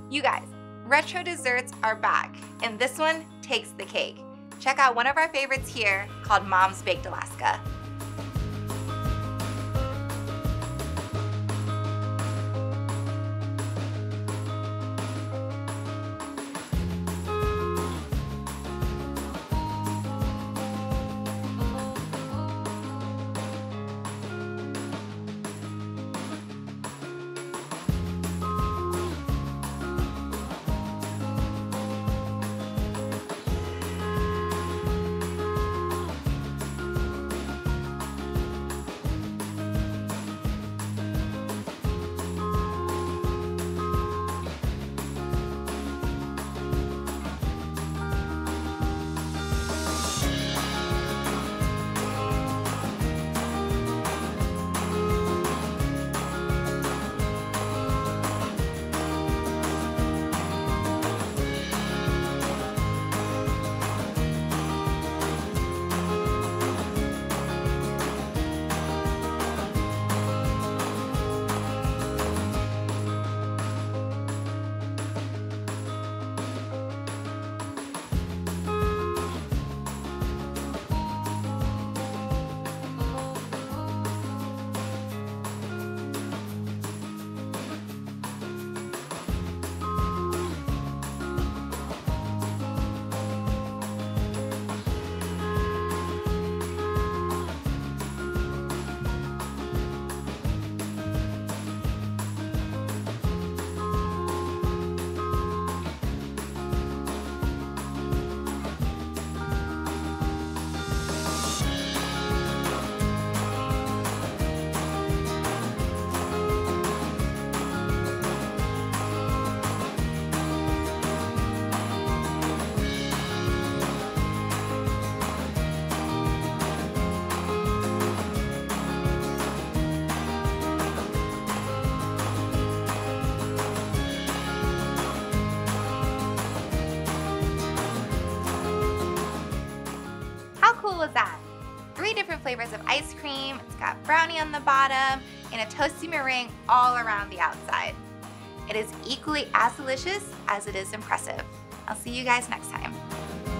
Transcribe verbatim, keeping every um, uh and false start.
You guys, retro desserts are back, and this one takes the cake. Check out one of our favorites here called Mom's Baked Alaska. How cool was that? Three different flavors of ice cream, it's got brownie on the bottom, and a toasty meringue all around the outside. It is equally as delicious as it is impressive. I'll see you guys next time.